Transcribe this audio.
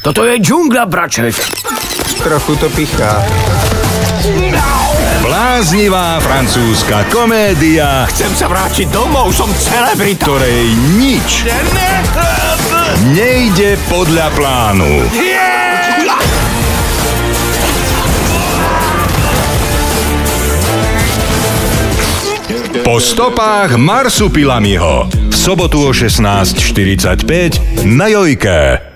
Toto je džungľa, braček. Trochu to pichá. Bláznivá francúzska komédia, Chcem sa vrátiť domov, som celebrita. ktorej nič nejde podľa plánu. Po stopách Marsupilamiho. V sobotu o 16:45 na Jojke.